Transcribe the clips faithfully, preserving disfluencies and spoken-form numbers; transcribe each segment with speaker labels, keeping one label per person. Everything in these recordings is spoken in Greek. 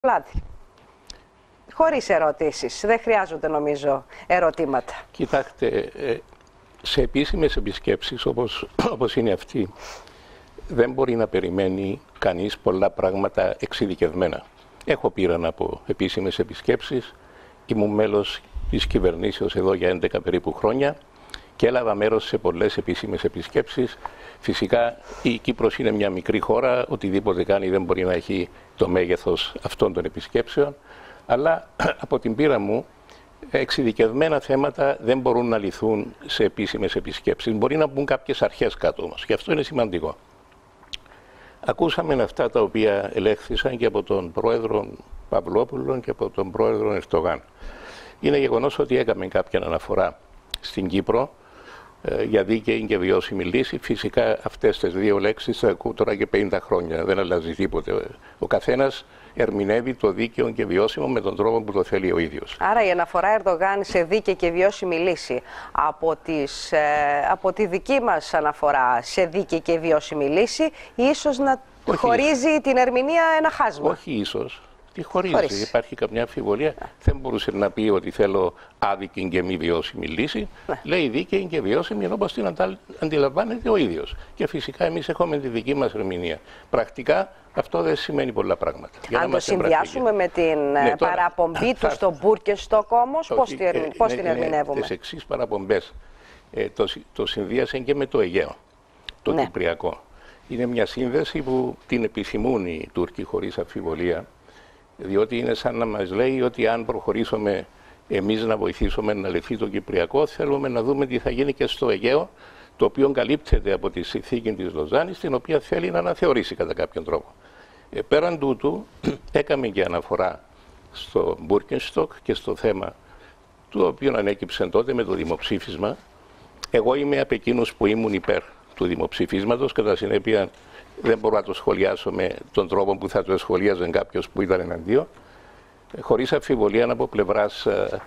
Speaker 1: Λάδι. Χωρίς ερωτήσεις. Δεν χρειάζονται, νομίζω, ερωτήματα.
Speaker 2: Κοιτάξτε, σε επίσημες επισκέψεις όπως, όπως είναι αυτή, δεν μπορεί να περιμένει κανείς πολλά πράγματα εξειδικευμένα. Έχω πείραν από επίσημες επισκέψεις, ήμουν μέλος της κυβερνήσεως εδώ για έντεκα περίπου χρόνια και έλαβα μέρος σε πολλές επίσημες επισκέψεις. Φυσικά η Κύπρος είναι μια μικρή χώρα, οτιδήποτε κάνει δεν μπορεί να έχει το μέγεθος αυτών των επισκέψεων, αλλά από την πείρα μου εξειδικευμένα θέματα δεν μπορούν να λυθούν σε επίσημες επισκέψεις. Μπορεί να μπουν κάποιες αρχές κάτω όμως και αυτό είναι σημαντικό. Ακούσαμε αυτά τα οποία ελέγχθησαν και από τον πρόεδρο Παυλόπουλο και από τον πρόεδρο Ερντογάν. Είναι γεγονός ότι έκαμε κάποια αναφορά στην Κύπρο ε, για δίκαιη και βιώσιμη λύση. Φυσικά αυτές τις δύο λέξεις θα ακούω τώρα και πενήντα χρόνια, δεν αλλάζει τίποτε. Ο καθένας ερμηνεύει το δίκαιο και βιώσιμο με τον τρόπο που το θέλει ο ίδιος.
Speaker 1: Άρα η αναφορά Ερντογάν σε δίκαιη και βιώσιμη λύση από, τις, ε, από τη δική μας αναφορά σε δίκαιη και βιώσιμη λύση ίσως να Όχι χωρίζει ίσως. την ερμηνεία ένα χάσμα.
Speaker 2: Όχι ίσως. Τι χωρίζει, Χωρίς. υπάρχει καμιά αμφιβολία. Ναι. Δεν μπορούσε να πει ότι θέλω άδικη και μη βιώσιμη λύση. Ναι. Λέει δίκαιη και βιώσιμη όπως την αντιλαμβάνεται ο ίδιος. Και φυσικά εμείς έχουμε τη δική μας ερμηνεία. Πρακτικά αυτό δεν σημαίνει πολλά πράγματα.
Speaker 1: Αν το συνδυάσουμε με την ναι, τώρα, παραπομπή του στο Μπούρκεστοκ όμως, πώς, τη, ε, πώς την ερμηνεύουμε.
Speaker 2: Τις εξής παραπομπές ε, το, το συνδύασαν και με το Αιγαίο, το ναι. Κυπριακό. Είναι μια σύνδεση που την επιθυμούν οι Τούρκοι χωρίς αμφιβολία. Διότι είναι σαν να μας λέει ότι αν προχωρήσουμε εμείς να βοηθήσουμε να λυθεί το Κυπριακό, θέλουμε να δούμε τι θα γίνει και στο Αιγαίο, το οποίο καλύπτεται από τη συνθήκη της Λοζάνης, την οποία θέλει να αναθεωρήσει κατά κάποιον τρόπο. Ε, πέραν τούτου, έκαμε και αναφορά στο Μπούρκενστοκ και στο θέμα του οποίου ανέκυψε τότε με το δημοψήφισμα. Εγώ είμαι από εκείνους που ήμουν υπέρ του δημοψηφίσματος, κατά συνέπεια δεν μπορώ να το σχολιάσω με τον τρόπο που θα το σχολίαζε κάποιος που ήταν εναντίον. Χωρίς αμφιβολία από πλευράς ε,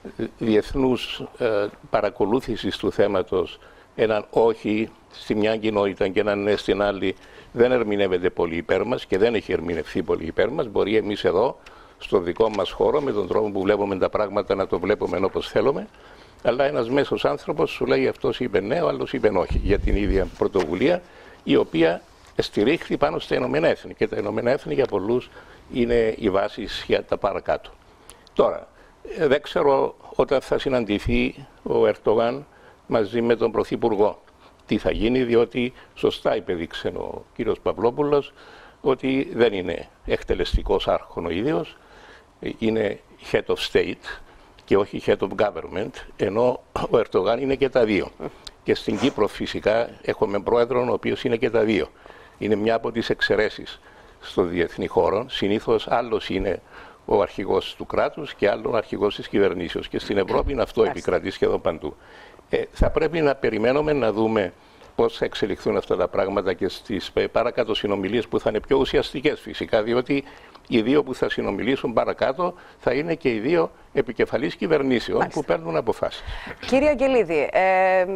Speaker 2: διεθνούς ε, παρακολούθησης του θέματος, έναν όχι στη μια κοινότητα και έναν ναι στην άλλη δεν ερμηνεύεται πολύ υπέρ μας και δεν έχει ερμηνευθεί πολύ υπέρ μας. Μπορεί εμείς εδώ, στο δικό μας χώρο, με τον τρόπο που βλέπουμε τα πράγματα, να το βλέπουμε όπως θέλουμε. Αλλά ένας μέσος άνθρωπος σου λέει αυτός είπε ναι, ο άλλος είπε όχι, για την ίδια πρωτοβουλία, η οποία στηρίχθη πάνω στα Ηνωμένα Έθνη και τα Ηνωμένα Έθνη για πολλούς είναι η βάση για τα παρακάτω. Τώρα, δεν ξέρω όταν θα συναντηθεί ο Ερντογάν μαζί με τον Πρωθυπουργό τι θα γίνει, διότι σωστά υπεδείξε ο κύριος Παυλόπουλος ότι δεν είναι εκτελεστικός άρχον ο ίδιος, είναι head of state και όχι head of government, ενώ ο Ερντογάν είναι και τα δύο. Και στην Κύπρο φυσικά έχουμε πρόεδρο ο οποίος είναι και τα δύο. Είναι μια από τις εξαιρέσεις στο διεθνή χώρο. Συνήθως άλλος είναι ο αρχηγός του κράτους και άλλο ο αρχηγός της κυβερνήσεως. Και στην Ευρώπη είναι αυτό επικρατεί σχεδόν παντού. Ε, θα πρέπει να περιμένουμε να δούμε πώς θα εξελιχθούν αυτά τα πράγματα και στις παρακάτω συνομιλίες που θα είναι πιο ουσιαστικές φυσικά, διότι οι δύο που θα συνομιλήσουν παρακάτω θα είναι και οι δύο επικεφαλής κυβερνήσεων Μάλιστα. που παίρνουν αποφάσεις. Κύριε
Speaker 1: Αγγελίδη, ε,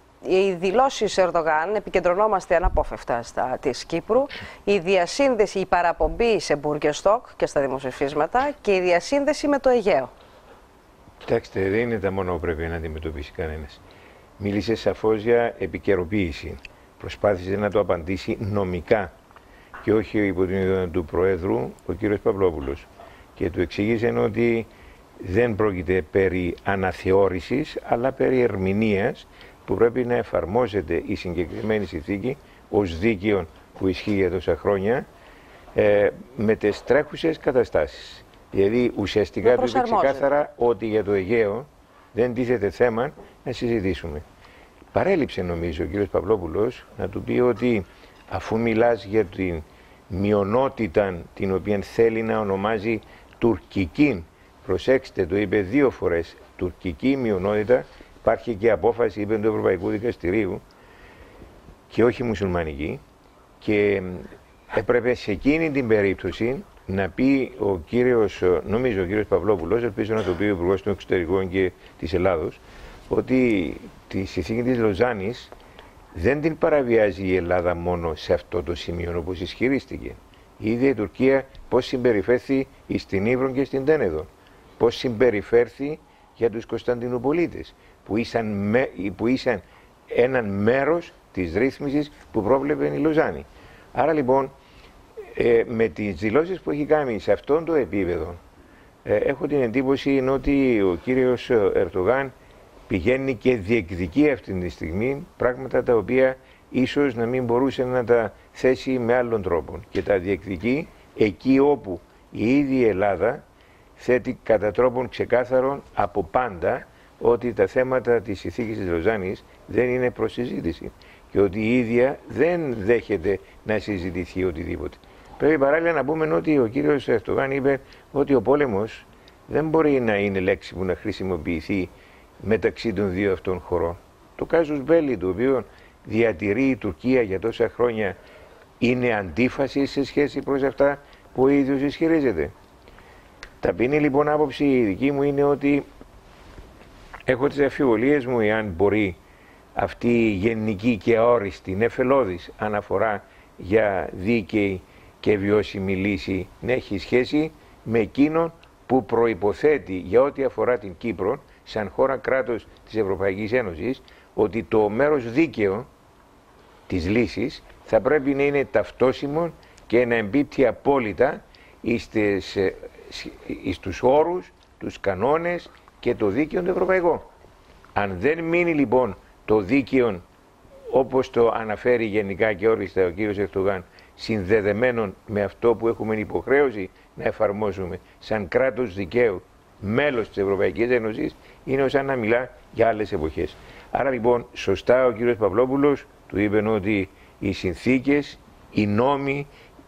Speaker 1: οι δηλώσεις Ερντογάν, επικεντρωνόμαστε αναπόφευκτα στα της Κύπρου, η διασύνδεση, η παραπομπή σε Μπούρκεστοκ και στα δημοψηφίσματα και η διασύνδεση με το Αιγαίο.
Speaker 3: Κοιτάξτε, δεν είναι τα μόνο που πρέπει να αντιμετωπίσει κανένας. Μίλησε σαφώς για επικαιροποίηση. Προσπάθησε να το απαντήσει νομικά και όχι υπό την ιδέα του Προέδρου, ο κ. Παυλόπουλος. Και του εξήγησε ότι δεν πρόκειται περί αναθεώρησης, αλλά περί ερμηνείας που πρέπει να εφαρμόζεται η συγκεκριμένη συνθήκη ως δίκαιο που ισχύει για τόσα χρόνια ε, με τις τρέχουσες καταστάσεις. Δηλαδή ουσιαστικά του είπε ξεκάθαρα ότι για το Αιγαίο δεν τίθεται θέμα να συζητήσουμε. Παρέλειψε νομίζω ο κ. Παυλόπουλος να του πει ότι αφού μιλάς για την μειονότητα την οποία θέλει να ονομάζει τουρκική, προσέξτε, το είπε δύο φορές, τουρκική μειονότητα, υπάρχει και απόφαση, είπε, του Ευρωπαϊκού Δικαστηρίου και όχι μουσουλμανική, και έπρεπε σε εκείνη την περίπτωση να πει ο κύριος, νομίζω ο κύριος Παυλόπουλος, ελπίζω να το πει ο Υπουργός των Εξωτερικών και της Ελλάδος, ότι τη συνθήκη της Λοζάνης δεν την παραβιάζει η Ελλάδα μόνο σε αυτό το σημείο όπως ισχυρίστηκε. η ίδια η Τουρκία πώς συμπεριφέρθη στην Ύβρο και στην Τένεδο, πώς συμπεριφέρθη για τους Κωνσταντινουπολίτες, που ήσαν, με, που ήσαν έναν μέρος της ρύθμισης που πρόβλεπε η Λοζάνη. Άρα λοιπόν, ε, με τις δηλώσεις που έχει κάνει σε αυτόν το επίπεδο, ε, έχω την εντύπωση ότι ο κύριος Ερντογάν πηγαίνει και διεκδικεί αυτή τη στιγμή πράγματα τα οποία ίσως να μην μπορούσε να τα θέσει με άλλον τρόπο. Και τα διεκδικεί εκεί όπου η ίδια η Ελλάδα θέτει κατά τρόπον ξεκάθαρον από πάντα ότι τα θέματα της συνθήκης της Λοζάνης δεν είναι προς συζήτηση και ότι η ίδια δεν δέχεται να συζητηθεί οτιδήποτε. Πρέπει παράλληλα να πούμε ότι ο κύριος Ερντογάν είπε ότι ο πόλεμος δεν μπορεί να είναι λέξη που να χρησιμοποιηθεί μεταξύ των δύο αυτών χωρών. Το κάζους μπέλι, το οποίο διατηρεί η Τουρκία για τόσα χρόνια, είναι αντίφαση σε σχέση προς αυτά που ο ίδιος ισχυρίζεται. Ταπεινή λοιπόν άποψη η δική μου είναι ότι έχω τις αμφιβολίες μου εάν μπορεί αυτή η γενική και αόριστη νεφελώδης αναφορά για δίκαιη και βιώσιμη λύση να έχει σχέση με εκείνον που προϋποθέτει για ό,τι αφορά την Κύπρο σαν χώρα κράτος της Ευρωπαϊκής Ένωσης ότι το μέρος δίκαιο της λύσης θα πρέπει να είναι ταυτόσιμο και να εμπίπτει απόλυτα στις, στους όρους, τους κανόνες και το δίκαιο το ευρωπαϊκό. Αν δεν μείνει λοιπόν το δίκαιο όπως το αναφέρει γενικά και όριστα ο κύριος Ερντογάν συνδεδεμένο με αυτό που έχουμε υποχρέωση να εφαρμόσουμε σαν κράτος δικαίου μέλος της Ευρωπαϊκής Ένωσης, είναι σαν να μιλά για άλλες εποχές. Άρα λοιπόν σωστά ο κύριος Παυλόπουλος του είπε ότι οι συνθήκες, οι νόμοι,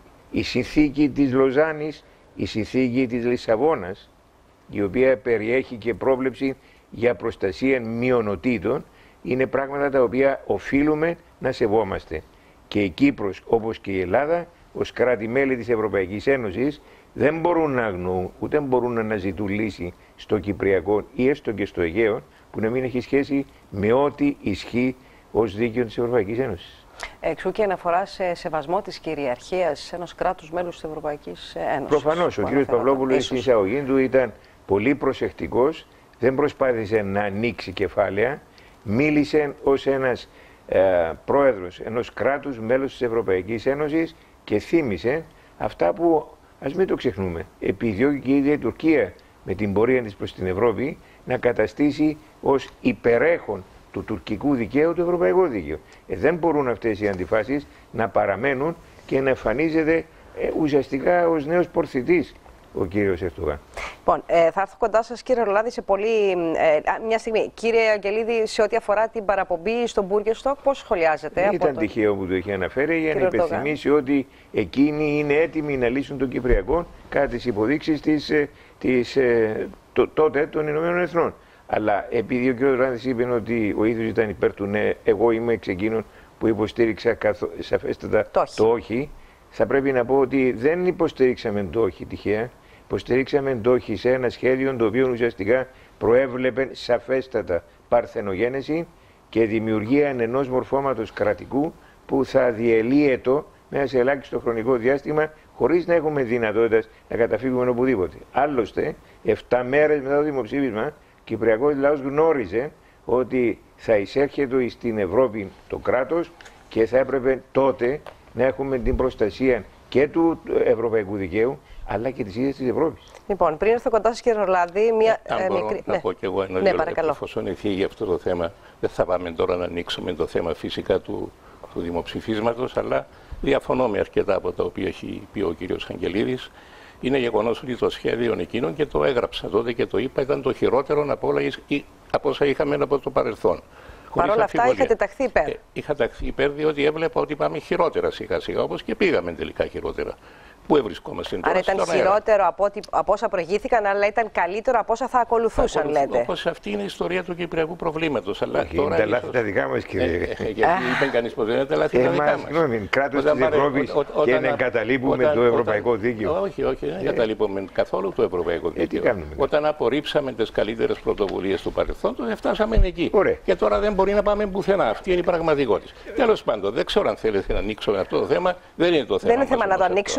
Speaker 3: η συνθήκη της Λοζάνης, η συνθήκη της Λισαβόνας, η οποία περιέχει και πρόβλεψη για προστασία μειονοτήτων, είναι πράγματα τα οποία οφείλουμε να σεβόμαστε. Και η Κύπρος όπως και η Ελλάδα ως κράτη-μέλη της Ευρωπαϊκής Ένωσης δεν μπορούν να αγνοούν ούτε μπορούν να αναζητούν λύση στο Κυπριακό ή έστω και στο Αιγαίο που να μην έχει σχέση με ό,τι ισχύει ως δίκαιο της Ευρωπαϊκής Ένωσης.
Speaker 1: Εξού και αναφορά σε σεβασμό της κυριαρχίας ενός κράτους μέλους της Ευρωπαϊκής Ένωσης.
Speaker 3: Προφανώς, ο κ. Παυλόπουλος στην εισαγωγή του ήταν πολύ προσεκτικός, δεν προσπάθησε να ανοίξει κεφάλαια, μίλησε ως ένας ε, πρόεδρος ενός κράτους μέλους της Ευρωπαϊκής Ένωσης και θύμισε αυτά που, ας μην το ξεχνούμε, επιδιώκει και η ίδια η Τουρκία με την πορεία της προς την Ευρώπη να καταστήσει ως υπερέχον του τουρκικού δικαίου το ευρωπαϊκό δίκαιο. Ε, δεν μπορούν αυτές οι αντιφάσεις να παραμένουν και να εμφανίζεται ε, ουσιαστικά ως νέος πορθητής ο κύριος Ερντογάν.
Speaker 1: Λοιπόν, ε, θα έρθω κοντά σας κύριε Ρολάδη σε πολύ... Ε, μια στιγμή. Κύριε Αγγελίδη, σε ό,τι αφορά την παραπομπή στον Bürgerstock, πώς σχολιάζετε?
Speaker 3: Δεν ήταν τον... τυχαίο που το είχε αναφέρει για να υπενθυμίσει ότι εκείνοι είναι έτοιμοι να λύσουν τον Κυπριακό κατά τις υποδείξεις της, της, το, τότε των Ηνωμένων Εθνών. Αλλά επειδή ο κ. Ράνδης είπε ότι ο ίδιος ήταν υπέρ του ναι, εγώ είμαι εξ εκείνων που υποστήριξα καθο... σαφέστατα το όχι. το όχι, θα πρέπει να πω ότι δεν υποστηρίξαμε το όχι τυχαία. Υποστηρίξαμε το όχι σε ένα σχέδιο το οποίο ουσιαστικά προέβλεπε σαφέστατα παρθενογένεση και δημιουργία ενός μορφώματος κρατικού που θα διελύεται μέσα σε ελάχιστο χρονικό διάστημα χωρίς να έχουμε δυνατότητα να καταφύγουμε οπουδήποτε. Άλλωστε, εφτά μέρες μετά το δημοψήφισμα, ο Κυπριακός λαός γνώριζε ότι θα εισέρχεται στην Ευρώπη το κράτος και θα έπρεπε τότε να έχουμε την προστασία και του ευρωπαϊκού δικαίου αλλά και της ίδιας της Ευρώπης.
Speaker 1: Λοιπόν, πριν έρθω κοντά σας κύριε Ρολάδη, μία
Speaker 2: ε, αν μικρή... να ναι. πω και εγώ ένα ναι, λεπτό, εφόσον εφήγει αυτό το θέμα, δεν θα πάμε τώρα να ανοίξουμε το θέμα φυσικά του, του δημοψηφίσματος, αλλά διαφωνώ με αρκετά από τα οποία έχει πει ο κύριος Αγγελίδης. Είναι γεγονός ότι το σχέδιο εκείνο, και το έγραψα τότε και το είπα, ήταν το χειρότερο από όλα από όσα είχαμε από το παρελθόν.
Speaker 1: Παρ' όλα αυτά είχατε ταχθεί υπέρ.
Speaker 2: Ε, είχα ταχθεί υπέρ διότι έβλεπα ότι πάμε χειρότερα σιγά σιγά, όπως και πήγαμε τελικά χειρότερα. Πού βρισκόμαστε τώρα?
Speaker 1: Άρα ήταν χειρότερο από, ότι, από όσα προηγήθηκαν, αλλά ήταν καλύτερο από όσα θα ακολουθούσαν, θα λέτε.
Speaker 2: Όπως αυτή είναι η ιστορία του κυπριακού προβλήματος. Αλλά
Speaker 3: όχι, τώρα είναι τα λάθη ίσως... τα δικά μας, κύριε. Ε,
Speaker 2: ε, γιατί είπε κανείς πως δεν είναι τα λάθη τα δικά μας.
Speaker 3: Συγγνώμη, κράτος της Ευρώπης και να εγκαταλείπουμε το ευρωπαϊκό δίκαιο.
Speaker 2: Όχι, όχι, δεν εγκαταλείπουμε καθόλου το ευρωπαϊκό δίκαιο. Όταν απορρίψαμε τις καλύτερες πρωτοβουλίες του παρελθόντος, φτάσαμε εκεί. Και τώρα δεν μπορεί να πάμε πουθενά. Αυτή είναι η πραγματικότητα. Τέλος πάντων, δεν ξέρω αν θέλετε να ανοίξουμε αυτό το θέμα. Δεν είναι το θέμα.
Speaker 1: Δεν είναι θέμα να το ανοίξουμε, είναι θέμα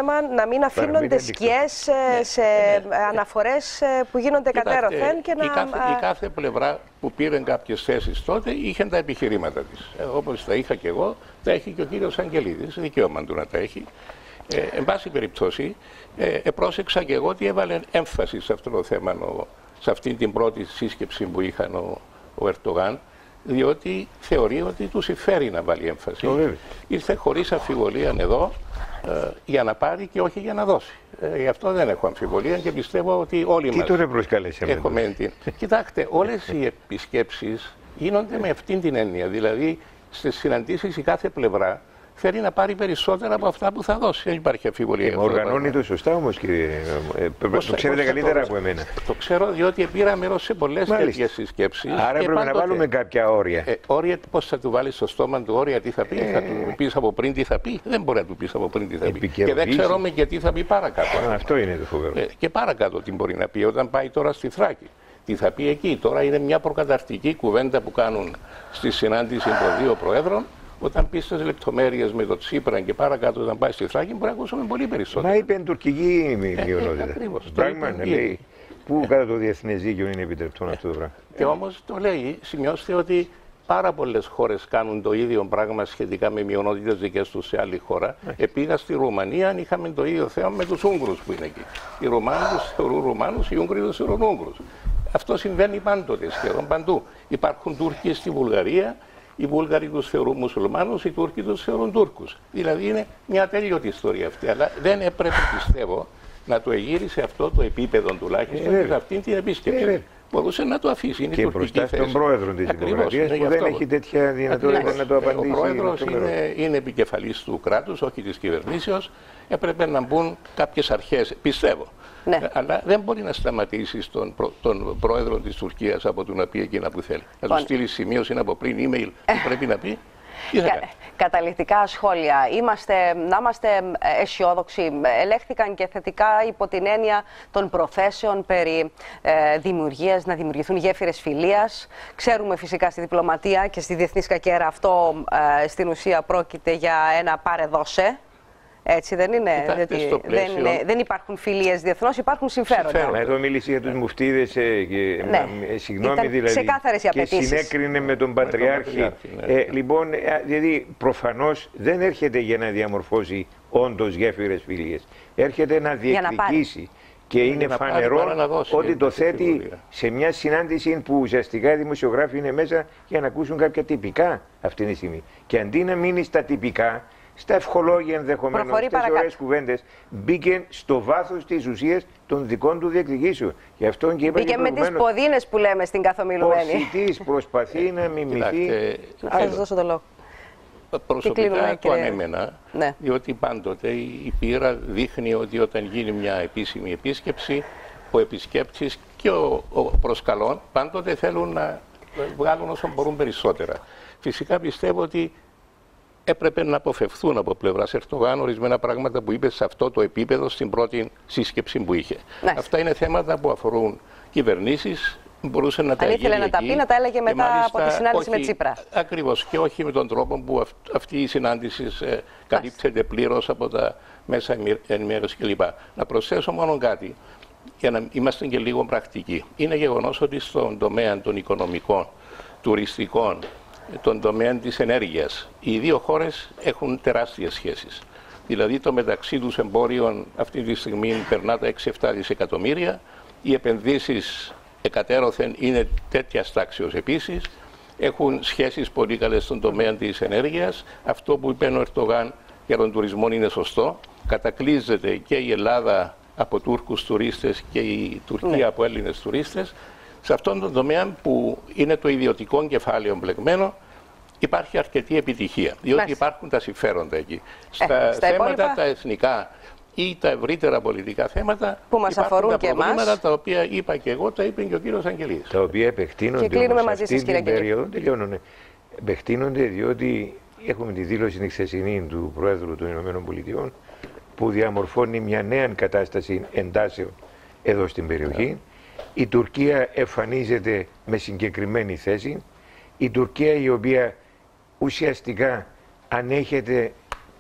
Speaker 1: θέμα να μην αφήνονται σκιές ναι, σε ναι, ναι. αναφορές που γίνονται κατέρωθεν και να...
Speaker 2: Η κάθε, η κάθε πλευρά που πήρε κάποιες θέσεις τότε είχε τα επιχειρήματα της. Ε, όπως τα είχα και εγώ, τα έχει και ο κύριος Αγγελίδης, δικαίωμα του να τα έχει. Ε, εν πάση περιπτώσει, ε, ε, πρόσεξα και εγώ ότι έβαλε έμφαση σε αυτό το θέμα, ο, σε αυτή την πρώτη σύσκεψη που είχαν ο, ο Ερντογάν, διότι θεωρεί ότι του συμφέρει να βάλει έμφαση. Oh, ήρθε χωρίς αμφιβολία εδώ ε, για να πάρει και όχι για να δώσει. Ε, γι' αυτό δεν έχω αμφιβολία και πιστεύω ότι όλοι
Speaker 3: Τι
Speaker 2: μας
Speaker 3: τώρα προσκαλέσαμε
Speaker 2: έχουμε την... Κοιτάξτε, όλες οι επισκέψεις γίνονται με αυτήν την έννοια. Δηλαδή, στις συναντήσεις η κάθε πλευρά θέλει να πάρει περισσότερα από αυτά που θα δώσει. Δεν υπάρχει αμφιβολία.
Speaker 3: Ε, οργανώνει το σωστά όμως, κύριε. Ε, πώς, το ξέρετε καλύτερα από εμένα.
Speaker 2: Το ξέρω, διότι πήρα μέρος σε πολλές τέτοιες συσκέψεις.
Speaker 3: Άρα πρέπει πάντοτε, να βάλουμε κάποια όρια.
Speaker 2: Ε, όρια, πώς θα του βάλεις στο στόμα του, όρια τι θα πει, ε, θα του πεις από πριν τι θα πει. Δεν μπορεί να του πεις από πριν τι θα πει. Και δεν ξέρουμε και τι θα πει παρακάτω.
Speaker 3: Α, αυτό είναι το φοβερό.
Speaker 2: Ε, και παρακάτω τι μπορεί να πει όταν πάει τώρα στη Θράκη. Τι θα πει εκεί. Τώρα είναι μια προκαταρτική κουβέντα που κάνουν στη συνάντηση των δύο προέδρων. Όταν πει στις λεπτομέρειες με το Τσίπρα και παρακάτω, όταν πάει στη Θράκη, μπορεί να ακούσουμε πολύ περισσότερο.
Speaker 3: Μα είπε τουρκική μειονότητα. Ε,
Speaker 2: Ακριβώς.
Speaker 3: Πράγμα να λέει. Πού κατά το διεθνές δίκαιο είναι επιτρεπτό αυτό το πράγμα.
Speaker 2: Και όμως το λέει, σημειώστε ότι πάρα πολλές χώρες κάνουν το ίδιο πράγμα σχετικά με μειονότητες δικές τους σε άλλη χώρα. Ε. Επήγα στη Ρουμανία, αν είχαμε το ίδιο θέμα με τους Ούγγρους που είναι εκεί. Οι Ρουμάνοι τους θεωρούν Ρουμάνους, οι Ούγγροι τους θεωρούν Ούγγρους. Αυτό συμβαίνει πάντοτε, σχεδόν παντού. Υπάρχουν Τούρκοι στη Βουλγαρία. Οι Βούλγαροι τους θεωρούν μουσουλμάνους, οι Τούρκοι τους θεωρούν Τούρκους. Δηλαδή είναι μια ατέλειωτη ιστορία αυτή. Αλλά δεν έπρεπε, πιστεύω, να το εγείρει σε αυτό το επίπεδο τουλάχιστον ε, σε αυτή την επίσκεψη. Ε, Μπορούσε να το αφήσει. Είναι
Speaker 3: και μπροστά στον πρόεδρο της Δημοκρατίας που δεν έχει τέτοια δυνατότητα να το απαντήσει.
Speaker 2: Ο πρόεδρος είναι, είναι επικεφαλής του κράτους, όχι της κυβερνήσεως. Έπρεπε να μπουν κάποιες αρχές, πιστεύω. Ναι. Αλλά δεν μπορεί να σταματήσει τον, προ, τον πρόεδρο της Τουρκίας από το να πει εκείνα που θέλει. Να του στείλει σημείωση από πριν, email που πρέπει να πει.
Speaker 1: Κα, καταληκτικά σχόλια. Είμαστε, να είμαστε αισιόδοξοι. Ελέγχθηκαν και θετικά υπό την έννοια των προθέσεων περί ε, δημιουργίας, να δημιουργηθούν γέφυρες φιλίας. Ξέρουμε φυσικά στη διπλωματία και στη διεθνή σκακέρα αυτό ε, στην ουσία πρόκειται για ένα πάρε δώσε. Έτσι δεν είναι. Διότι δεν, είναι δεν υπάρχουν φιλίες διεθνώς, υπάρχουν συμφέροντα.
Speaker 3: Συμφέροντα. Εδώ μίλησε για τους μουφτίδες ε, και ναι. ε, συγγνώμη δηλαδή. Και συνέκρινε με τον Πατριάρχη. Ναι. Ε, λοιπόν, ε, δηλαδή προφανώς δεν έρχεται για να διαμορφώσει όντως γέφυρες φιλίες. Έρχεται να διεκδικήσει. Και είναι, είναι φανερό δώσει, ότι το θέτει σε μια συνάντηση που ουσιαστικά οι δημοσιογράφοι είναι μέσα για να ακούσουν κάποια τυπικά αυτή τη στιγμή. Και αντί να μείνει στα τυπικά, στα ευχολόγια ενδεχομένως, στις ωραίες κουβέντες, μπήκε στο βάθος της ουσίας των δικών του διεκδικήσεων. Γι' αυτό και είπα
Speaker 1: μπήκε με τις ποδίνες που λέμε στην καθομιλουμένη.
Speaker 3: Ποσιτής προσπαθεί να μιμηθεί.
Speaker 1: Θα σας δώσω το λόγο.
Speaker 2: Προσωπικά το ανέμενα, ναι. Διότι πάντοτε η πείρα δείχνει ότι όταν γίνει μια επίσημη επίσκεψη, ο επισκέπτης και ο, ο προσκαλών πάντοτε θέλουν να βγάλουν όσο μπορούν περισσότερα. Φυσικά πιστεύω ότι έπρεπε να αποφευθούν από πλευράς Ερντογάν ορισμένα πράγματα που είπε σε αυτό το επίπεδο στην πρώτη σύσκεψη που είχε. Ναι. Αυτά είναι θέματα που αφορούν κυβερνήσεις. Μπορούσε να τα
Speaker 1: αν ήθελε να τα πει, να τα έλεγε μετά μάλιστα, από τη συνάντηση όχι, με Τσίπρα.
Speaker 2: Ακριβώς, και όχι με τον τρόπο που αυ, αυτή η συνάντηση ε, καλύπτεται πλήρως από τα μέσα ενημέρωση κλπ. Να προσθέσω μόνο κάτι, για να είμαστε και λίγο πρακτικοί. Είναι γεγονός ότι στον τομέα των οικονομικών, τουριστικών, τον τομέα της ενέργειας, οι δύο χώρες έχουν τεράστιες σχέσεις. Δηλαδή το μεταξύ τους εμπόριων αυτή τη στιγμή περνά τα έξι επτά δισεκατομμύρια, οι επενδύσεις εκατέρωθεν είναι τέτοια τάξεως επίσης, έχουν σχέσεις πολύ καλές στον τομέα της ενέργειας. Αυτό που είπε ο Ερντογάν για τον τουρισμό είναι σωστό. Κατακλείζεται και η Ελλάδα από Τούρκους τουρίστες και η Τουρκία ναι. από Έλληνες τουρίστες. Σε αυτόν τον τομέα που είναι το ιδιωτικό κεφάλαιο μπλεγμένο, υπάρχει αρκετή επιτυχία, διότι Μάλιστα. υπάρχουν τα συμφέροντα εκεί. Στα, ε, στα θέματα υπόλοιπα... τα εθνικά ή τα ευρύτερα πολιτικά θέματα
Speaker 1: που μας αφορούν τα και εμάς.
Speaker 2: Τα οποία είπα και εγώ, τα είπε και ο κύριος Αγγελίδης.
Speaker 3: Τα οποία επεκτείνονται όμως σε αυτή την περίοδο, τελειώνουν, επεκτείνονται διότι έχουμε τη δήλωση την χθεσινή του Πρόεδρου των Ηνωμένων Πολιτειών που διαμορφώνει μια νέα κατάσταση εντάσεων εδώ στην περιοχή. Yeah. Η Τουρκία εμφανίζεται με συγκεκριμένη θέση. Η Τουρκία η οποία ουσιαστικά ανέχεται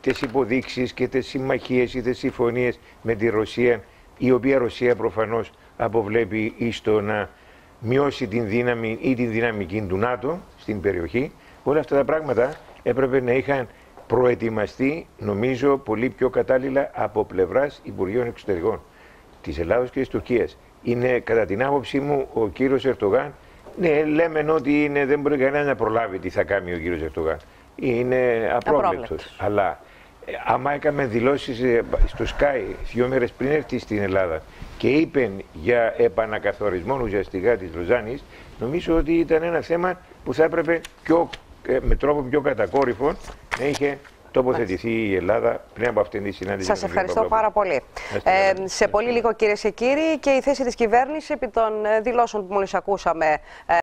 Speaker 3: τις υποδείξεις και τις συμμαχίες ή τις συμφωνίες με τη Ρωσία, η οποία Ρωσία προφανώς αποβλέπει εις το να μειώσει την δύναμη ή την δυναμική του ΝΑΤΟ στην περιοχή. Όλα αυτά τα πράγματα έπρεπε να είχαν προετοιμαστεί, νομίζω, πολύ πιο κατάλληλα από πλευράς Υπουργείων Εξωτερικών της Ελλάδος και της Τουρκίας. Είναι, κατά την άποψή μου, ο κύριος Ερντογάν, ναι, λέμε ότι είναι, δεν μπορεί κανένα να προλάβει τι θα κάνει ο κύριος Ερντογάν. Είναι απρόβλεπτος. Αλλά ε, άμα έκαμε δηλώσεις ε, στο Sky δύο μέρες πριν έρθει στην Ελλάδα και είπε για επανακαθορισμό ουσιαστικά της Λοζάνης, νομίζω ότι ήταν ένα θέμα που θα έπρεπε πιο, ε, με τρόπο πιο κατακόρυφο να είχε τοποθετηθεί η Ελλάδα πριν από αυτήν τη συνάντηση.
Speaker 1: Σας ευχαριστώ πάρα πολύ. Ε, σε πολύ λίγο, κυρίες και κύριοι, και η θέση της κυβέρνησης επί των δηλώσεων που μόλις ακούσαμε.